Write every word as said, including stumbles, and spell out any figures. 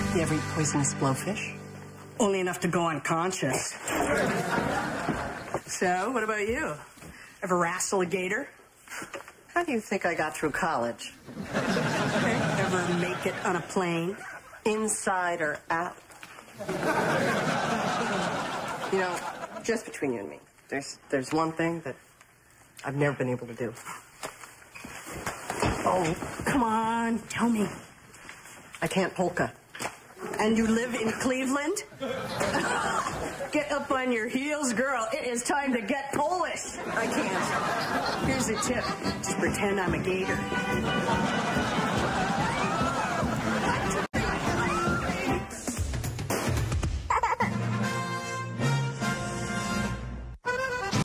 You ever eat poisonous blowfish? Only enough to go unconscious. So, what about you? Ever wrestle a gator? How do you think I got through college? Okay. Ever make it on a plane? Inside or out? You know, just between you and me, there's there's one thing that I've never been able to do. Oh, come on, tell me. I can't polka. And you live in Cleveland? Get up on your heels, girl. It is time to get Polish. I can't. Here's a tip. Just pretend I'm a gator.